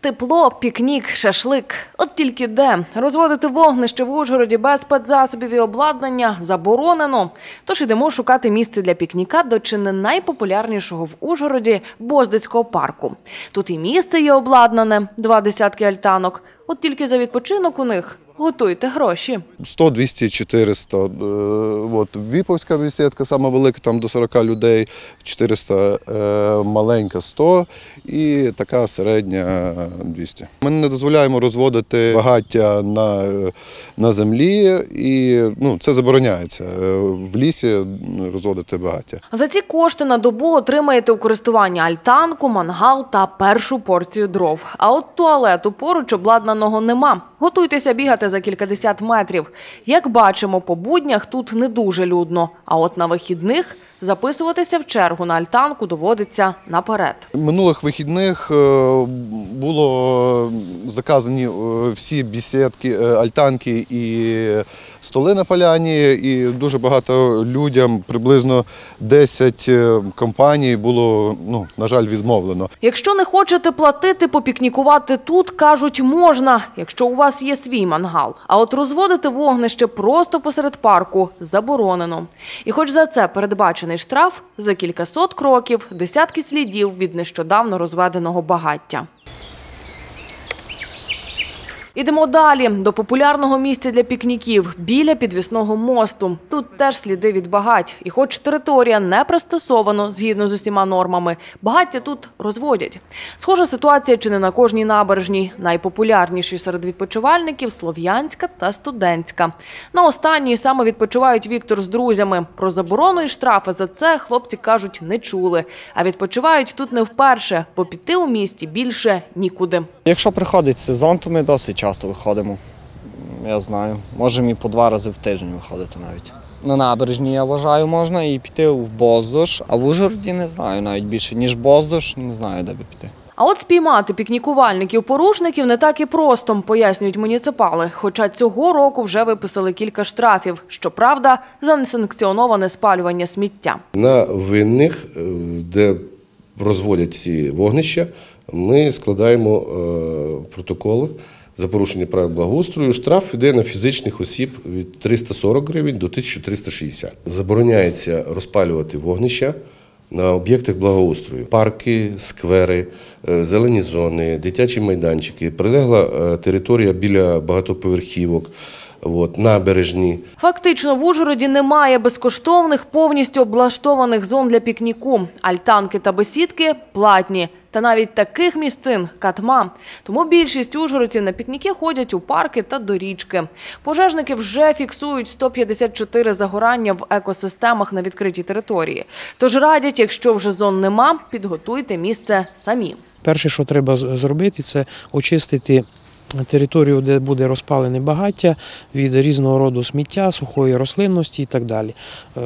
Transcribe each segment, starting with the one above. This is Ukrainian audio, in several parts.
Тепло, пікнік, шашлик. От тільки де? Розводити вогнище в Ужгороді без спецзасобів і обладнання заборонено. Тож ідемо шукати місце для пікніка до чи не найпопулярнішого в Ужгороді Боздицького парку. Тут і місце є обладнане, 2 десятки альтанок. От тільки за відпочинок у них готуйте гроші. 100, 200, 400. От Віповська бесідка, сама велика, там до 40 людей, 400, маленька 100 і така середня 200. Ми не дозволяємо розводити багаття на землі, і це забороняється в лісі розводити багаття. За ці кошти на добу отримаєте у користування альтанку, мангал та першу порцію дров. А от туалету поруч обладнаного нема. Готуйтеся бігати за кількадесят метрів. Як бачимо, по буднях тут не дуже людно. А от на вихідних записуватися в чергу на альтанку доводиться наперед. Минулих вихідних було заказані всі бесідки, альтанки і столи на поляні. І дуже багато людям, приблизно 10 компаній було, на жаль, відмовлено. Якщо не хочете платити, попікнікувати тут, кажуть, можна, якщо у вас є свій мангал. А от розводити вогнище просто посеред парку заборонено. І хоч за це передбачений штраф, за кількасот кроків, десятки слідів від нещодавно розведеного багаття. Ідемо далі, до популярного місця для пікніків – біля підвісного мосту. Тут теж сліди від багать. І хоч територія не пристосована згідно з усіма нормами, багаття тут розводять. Схожа ситуація чи не на кожній набережній. Найпопулярніші серед відпочивальників – Слов'янська та Студентська. На останній саме відпочивають Віктор з друзями. Про заборону і штрафи за це хлопці кажуть не чули. А відпочивають тут не вперше, бо піти у місті більше нікуди. Якщо приходить сезон, то ми досить часто виходимо, я знаю. Можемо і по 2 рази в тиждень виходити навіть. На набережні, я вважаю, можна і піти в Боздож, а в Ужгороді не знаю навіть більше, ніж Боздож, не знаю, де би піти. А от спіймати пікнікувальників-порушників не так і просто, пояснюють муніципали. Хоча цього року вже виписали кілька штрафів. Щоправда, за несанкціоноване спалювання сміття. На винних, де розводять ці вогнища, ми складаємо протоколи за порушення правил благоустрою. Штраф йде на фізичних осіб від 340 гривень до 1360. Забороняється розпалювати вогнища на об'єктах благоустрою. Парки, сквери, зелені зони, дитячі майданчики, прилегла територія біля багатоповерхівок, набережні. Фактично в Ужгороді немає безкоштовних, повністю облаштованих зон для пікніку. Альтанки та бесідки платні. Та навіть таких місцин – катма. Тому більшість ужгородців на пікніки ходять у парки та до річки. Пожежники вже фіксують 154 загорання в екосистемах на відкритій території. Тож радять, якщо вже зон нема, підготуйте місце самі. Перше, що треба зробити, це очистити територію, де буде розпалене багаття від різного роду сміття, сухої рослинності і так далі.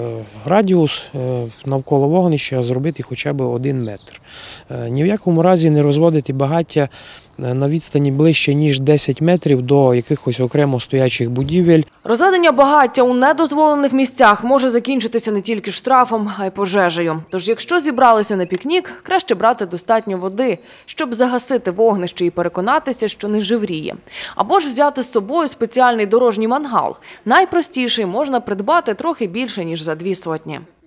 Радіус навколо вогнища зробити хоча б 1 метр. Ні в якому разі не розводити багаття на відстані ближче, ніж 10 метрів до якихось окремо стоячих будівель. Розведення багаття у недозволених місцях може закінчитися не тільки штрафом, а й пожежею. Тож, якщо зібралися на пікнік, краще брати достатньо води, щоб загасити вогнище і переконатися, що не живріє. Або ж взяти з собою спеціальний дорожній мангал. Найпростіший можна придбати трохи більше, ніж за 2 сотні.